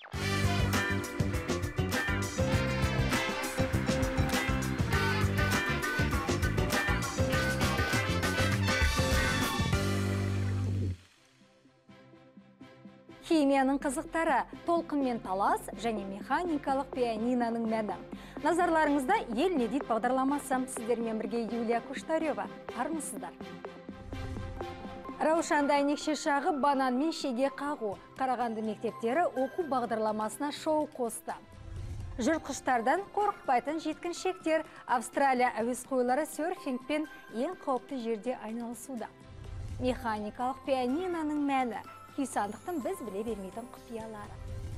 Химияның қызықтары, толқынмен талас және механикалық пианиноның мәні. Назарларыңызда ел не дейді бағдарламасы. Сіздермен бірге Юлия Куштарева. Армысыздар. Раушанды әйнекше шағы банан мен шеге қағу. Қарағанды мектептері оқу бағдарламасына шоу қосты. Жыртқыштардан қорықпайтын жеткіншектер Австралия әуесқойлары серфингпен ең қауіпті жерде айналысуда. Механикалық пианиноның мәні. Күйсандықтың біз біле бермейтін құпиялары.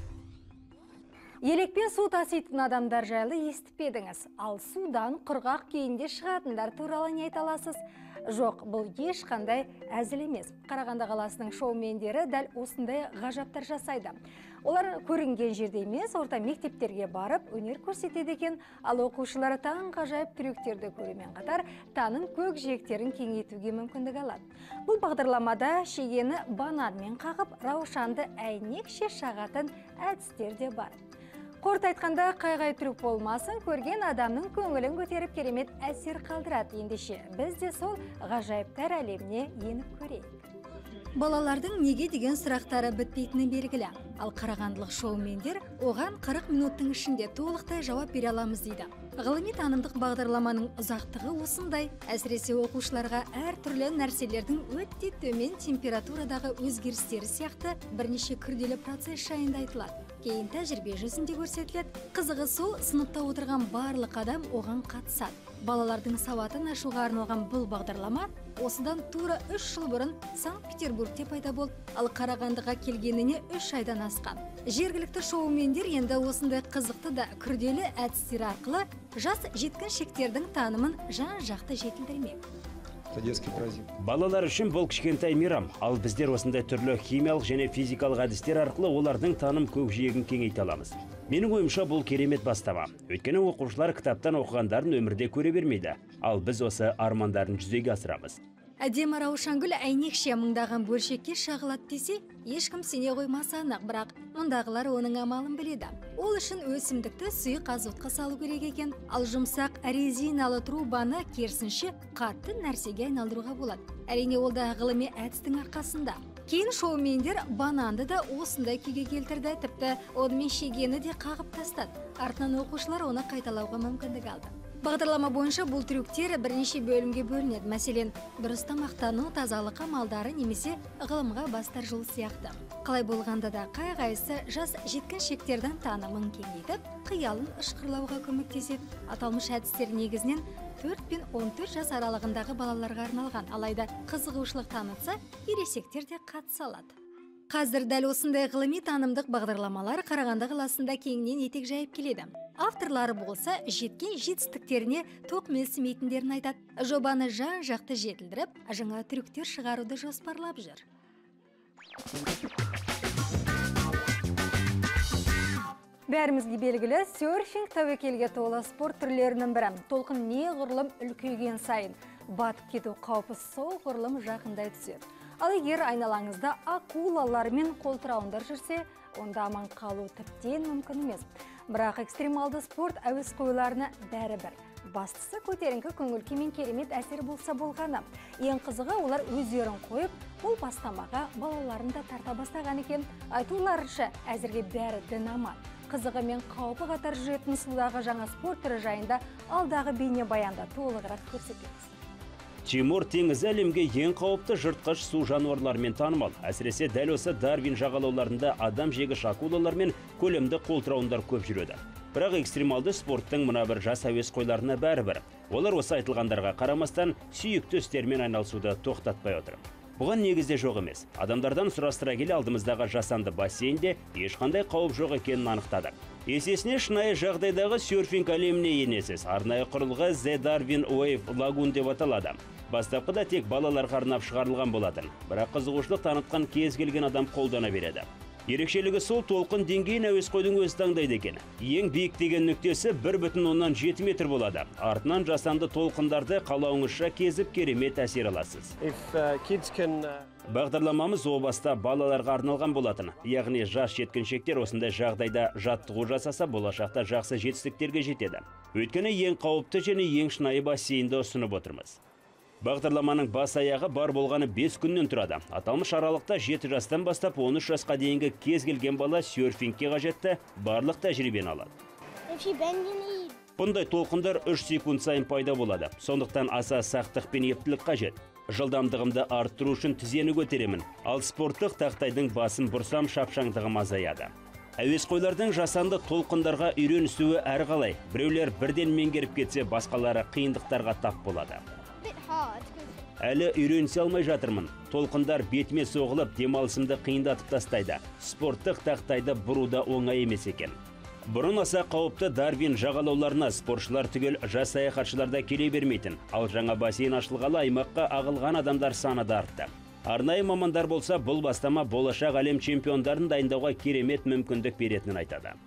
Елекпен су таситын адамдар жайлы естіп едіңіз. Ал судан құрғақ күйінде шығатындар туралы не айта аласыз? Жоқ, бұл ешқандай әзіл емес. Қарағанды қаласының шоумендері дәл осындай ғажаптар жасайды. Олар көрінген жерде емес, орта мектептерге барып, өнер көрсетеді екен, ал оқушылары таң ғажайып трюктерді көрумен қатар, таным көкжиектерін кеңейтуге мүмкіндік алады. Бұл бағдарламада шегені бананмен қағып, раушанды әйнекше шағатын әдістер де бар. Қорт айтқанда қайғай трюк болмасын, көрген адамның көңілін көтеріп керемет әсер қалдырады. Ендеше біз де сол ғажайыптар әлеміне еніп көрейік. Балалардың неге деген сұрақтары бітпейтіні белгілі. Ал қарағандылық шоумендер оған 40 минуттың ішінде толықтай жауап бере аламыз дейді. Ғылыми танымдық бағдарламаның ұзақтығы осындай. Әсіресе оқушыларға әртүрлі нәрселердің өте төмен температурадағы өзгерістері сияқты бірнеше күрделі процесс жайында айтылады. Кейін тәжірибе жүзінде көрсетіледі. Қызығы сол, сыныпта отырған барлық адам оған қатысады. Балалардың сауатын ашуға арналған бұл бағдарлама осыдан тура 3 жыл бұрын Санкт-Петербургте пайда болды, ал Қарағандыға келгеніне 3 айдан асқан. Жергілікті шоумендер енді осындай қызықты да күрделі әдістер арқылы жас жеткіншектердің танымын жан-жақты жетілдірмек. Балалар үшін бұл кішкентай мейрам, ал біздер осындай түрлі химиялық және физикалық әдістер арқылы олардың таным көкжиегін кеңейте аламыз. Менің ойымша бұл керемет бастама. Өйткені оқушылар кітаптан оқығандарын өмірде көре бермейді, ал біз осы армандарын жүзеге асырамыз. Әдемі раушангүл әйнекше мыңдаған бөлшекке шағылады десе, ешкім сене қоймаса анық, бірақ мұндағылар оның амалын біледі. Ол үшін өсімдікті сұйық азотқа салу керек екен, ал жұмсақ резиналы трубаны керісінше қатты нәрсеге айналдыруға болады. Әрине ол да ғылыми әдістің арқасында. Кейін шоумендер бананды да осындай күйге келтірді, тіпті онымен шегені де қағып тастады. Артынан оқушылар оны қайталауға мүмкіндік алды. Бағдарлама бойынша бұл трюктер бірнеше бөлімге бөлінеді. Мәселен, дұрыс тамақтану, тазалық амалдары немесе ғылымға бастар жол сияқты. Қалай болғанда да қай-қайсы жас жеткіншектердің танымын кеңейтіп, қиялын ышқырлауға көмектеседі. Аталмыш әдістер негізінен 4 пен 14 жас аралығындағы балаларға арналған. Алайда қызығушылық танытса, ересектер де қатыса алады. Қазір дәл осындай ғылыми танымдық бағдарламалар Қарағанды қаласында кеңінен етек жайып келеді. Авторлары болса, жеткен жетістіктеріне тоқмелсімейтіндерін айтады. Жобаны жан-жақты жетілдіріп, жаңа трюктер шығаруды жоспарлап жүр. Бәрімізге белгілі, серфинг тәуекелге толы спорт түрлерінің бірі. Толқын неғұрлым үлкейген сайын, батып кету қаупі соғұрлым жақындай түседі. Ал егер айналаңызда акулалар мен қолтырауындар жүрсе, онда аман қалу тіптен мүмкін емес. Бірақ экстремалды спорт әуесқойларына бәрібір. Бастысы көтеріңкі көңіл-күймен керемет әсер болса болғаны. Ең қызығы олар өздерін қойып, бұл бастамаға балаларын да тарта бастаған екен. Айтуларынша, әзірге бәрі дін аман. Қызығы мен қаупі қатар жүретін судағы жаңа спорт түрі жайында алдағы бейне баянда толығырақ көрсетеміз. Тимур теңізі әлемге ең қауіпті жыртқыш су жануарлармен танымал. Әсіресе дәл осы Дарвин жағалауларында адам жегіш акулалар мен көлемді қолтырауындар көп жүреді. Бірақ экстремалды спорттың мына бір жас әуесқойларына бәрібір. Олар осы айтылғандарға қарамастан сүйікті істермен айналысуды тоқтатпай отыр. Бұған негізде жоқ емес. Адамдардан сұрастыра келе алдымыздағы жасанды бассейнде ешқандай қауіп жоқ екенін анықтадық. Есесіне шынайы жағдайдағы серфинг әлеміне енесіз. Арнайы құрылғы The Darwin Wave Lagoon деп аталады. Бастапқыда тек балаларға арнап шығарылған болатын. Бірақ қызығушылық танытқан кез келген адам қолдана береді. Ерекшелігі сол толқын деңгейін әуесқойдың өзі таңдайды екен. Ең биік деген нүктесі 1,7 метр болады. Артынан жасанды толқындарды қалауыңызша кезіп керемет әсер аласыз. Бағдарламамыз о баста балаларға арналған болатын. Яғни жас жеткіншектер осындай жағдайда жаттығу жасаса, болашақта жақсы жетістіктерге жетеді. Өйткені ең қауіпті және ең шынайы бассейнді ұсынып отырмыз. Бағдарламаның бас аяғы бар болғаны 5 күннен тұрады. Аталмыш аралықта 7 жастан бастап 13 жасқа дейінгі кез келген бала серфингке қажетті барлық тәжірибені алады. Бұндай толқындар 3 секунд сайын пайда болады. Сондықтан аса сақтық пен ептілік қажет. Жылдамдығымды арттыру үшін тізені көтеремін. Ал спорттық тақтайдың басын бұрсам шапшаңдығым азаяды. Әуесқойлардың жасанды толқындарға үйренісуі әрқалай. Біреулер бірден меңгеріп кетсе, басқалары қиындықтарға тап болады. Әлі үйренісе алмай жатырмын. Толқындар бетіме соғылып, демалысымды қиындатып тастайды. Спорттық тақтайды бұруда оңай емес екен. Бұрын аса қауіпті Дарвин жағалауларына спортшылар түгел жас саяхатшыларда келе бермейтін. Ал жаңа бассейн ашылғалы аймаққа ағылған адамдар саны да артты. Арнайы мамандар болса, бұл бастама болашақ әлем чемпиондарын дайындауға керемет мүмкіндік беретінін айтады.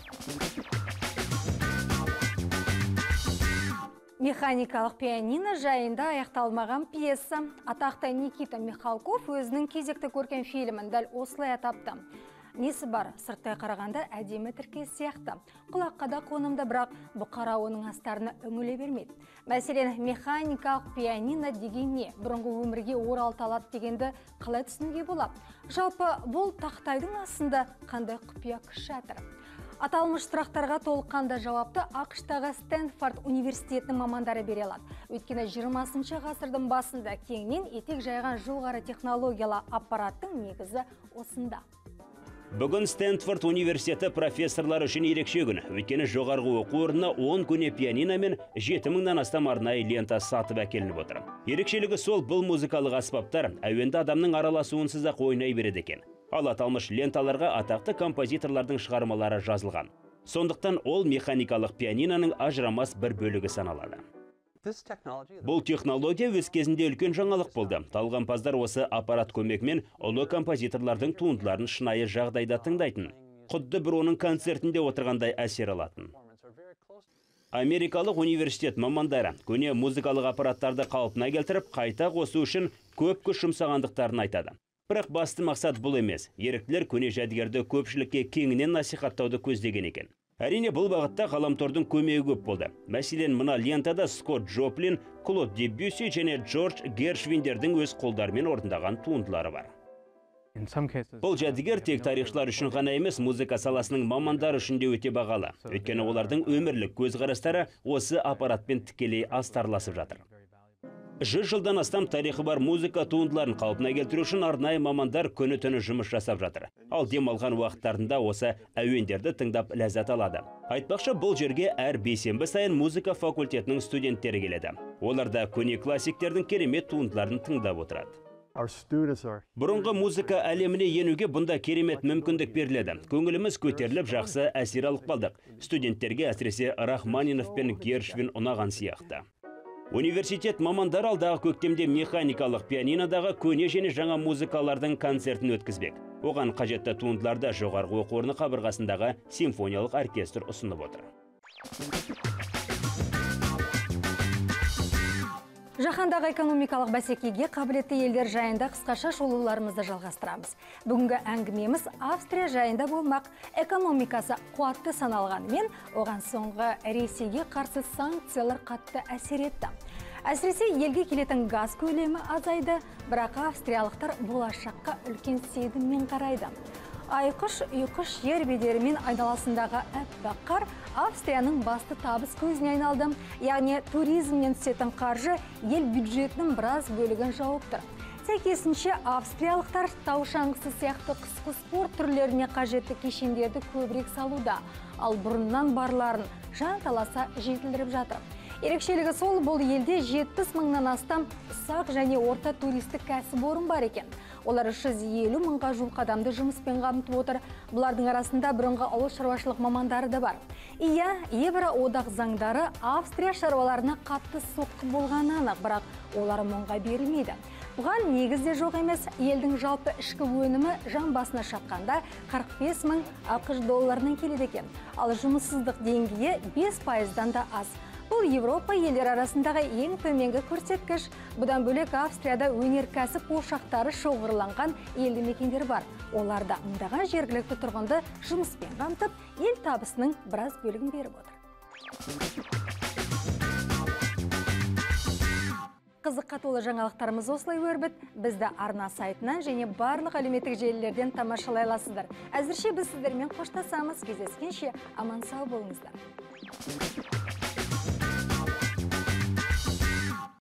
Механикалық пианино жайында аяқталмаған пьеса. Атақты Никита Михалков өзінің кезекті көркем фильмін дәл осылай атапты. Несі бар, сырттай қарағанда әдемі тіркес сияқты. Құлаққа да қонымды, бірақ бұқара оның астарына үңіле бермейді. Мәселен, механикалық пианино деген не? Бұрынғы өмірге оралталады дегенді қалай түсінуге болады? Жалпы бұл тақтайдың астында қандай құпия күш жатыр? Аталмыш сұрақтарға толыққанды жауапты ақш-тағы Стэнфорд университетінің мамандары бере алады. Өйткені 20 ғасырдың басында кеңінен етек жайған жоғары технологиялы аппараттың негізі осында. Бүгін Стэнфорд университеті профессорлар үшін ерекше күн. Өйткені жоғарғы оқу орнына 10 көне пианино мен 7000-нан астам арнайы лента сатып әкелініп отыр. Ерекшелігі сол, бұл музыкалық аспаптар әуенді адамның араласуынсыз ақ ойнай береді екен. Ал аталмыш ленталарға атақты композиторлардың шығармалары жазылған. Сондықтан ол механикалық пианиноның ажырамас бір бөлігі саналады. Бұл технология өз кезінде үлкен жаңалық болды. Талғампаздар осы аппарат көмегімен ұлы композиторлардың туындыларын шынайы жағдайда тыңдайтын. Құдды бір оның концертінде отырғандай әсер алатын. Америкалық университет мамандары көне музыкалық аппараттарды қалпына келтіріп, қайта қосу үшін көп күш жұмсағандықтарын айтады. Бірақ басты мақсат бұл емес. Еріктілер көне жәдігерді көпшілікке кеңінен насихаттауды көздеген екен. Әрине бұл бағытта ғаламтордың көмегі көп болды. Мәселен, мына лентада Скотт Джоплин, Клод Дебюсси және Джордж Гершвиндердің өз қолдарымен орындаған туындылары бар. Бұл жәдігер тек тарихшылар үшін ғана емес, музыка саласының мамандары үшін де өте бағалы. Өйткені олардың өмірлік көзқарастары осы аппаратпен тікелей астарласып жатыр. 100 жылдан астам тарихы бар музыка туындыларын қалпына келтіру үшін арнайы мамандар күні-түні жұмыс жасап жатыр. Ал демалған уақыттарында осы әуендерді тыңдап ләззат алады. Айтпақшы, бұл жерге әр бейсенбі сайын музыка факультетінің студенттері келеді. Оларда көне классиктердің керемет туындыларын тыңдап отырады. Бұрынғы музыка әлеміне енуге бұнда керемет мүмкіндік беріледі. Көңіліміз көтеріліп, жақсы әсер алып қалдық. Студенттерге әсіресе Рахманинов пен Гершвин ұнаған сияқты. Университет мамандар алдағы көктемде механикалық пианинодағы көне және жаңа музыкалардың концертін өткізбек. Оған қажетті туындыларды жоғарғы оқу орны қабырғасындағы симфониялық оркестр ұсынып отыр. Жаһандағы экономикалық бәсекеге қабілетті елдер жайында қысқаша шолуларымызды жалғастырамыз. Бүгінгі әңгімеміз Австрия жайында болмақ. Экономикасы қуатты саналғанымен, оған соңғы Ресейге қарсы санкциялар қатты әсер етті. Әсіресе елге келетін газ көлемі азайды, бірақ австриялықтар болашаққа үлкен сеніммен қарайды. Айқыш-ұйқыш жер бедерімен айналасындағы әппақ қар Австрияның басты табыс көзіне айналды. Яғни туризмнен түсетін қаржы ел бюджетінің біраз бөлігін жауып тұр. Сәйкесінше австриялықтар тау шаңғысы сияқты қысқы спорт түрлеріне қажетті кешендерді көбірек салуда, ал бұрыннан барларын жан таласа жетілдіріп жатыр. Ерекшелігі сол, бұл елде 70 мыңнан астам ұсақ және орта туристік кәсіпорын бар екен. Олар 350 мыңға жуық адамды жұмыспен қамтып отыр. Бұлардың арасында бұрынғы ауыл шаруашылық мамандары да бар. Иә, Евроодақ заңдары Австрия шаруаларына қатты соққы болғаны анық, бірақ олар мұңға берілмейді. Бұған негізде жоқ емес, елдің жалпы ішкі өнімі жан басына шаққанда 45 мың ақш долларынан келеді екен. Ал жұмыссыздық деңгейі 5%-дан да аз. Бұл Европа елдер арасындағы ең төменгі көрсеткіш. Бұдан бөлек Австрияда өнеркәсіп ошақтары шоғырланған елді мекендер бар. Оларда мыңдаған жергілікті тұрғынды жұмыспен қамтып, ел табысының біраз бөлігін беріп отыр. Қызыққа толы жаңалықтарымыз осылай өрбіт. Бізді арна сайтынан және барлық әлеуметтік желілерден тамашалай аласыздар. Әзірше біз сіздермен қоштасамыз. Кездескенше аман сау болыңыздар.